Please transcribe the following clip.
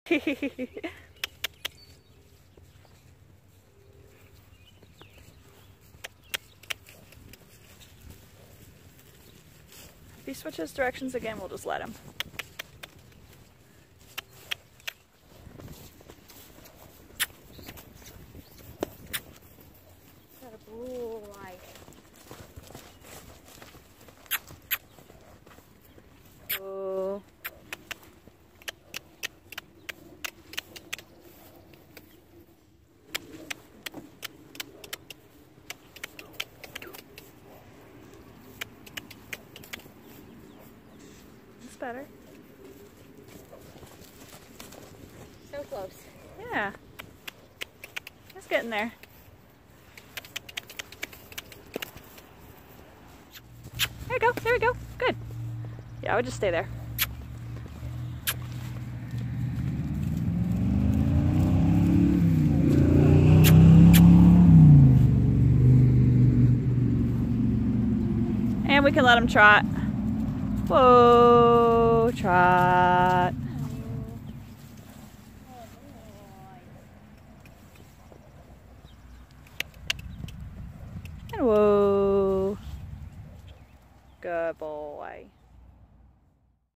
If he switches directions again, we'll just let him. Got a boy. Oh. It's better. So close. Yeah. It's getting there. There we go. There we go. Good. Yeah, I would just stay there. And we can let him trot. Whoa, trot. And whoa. Good boy.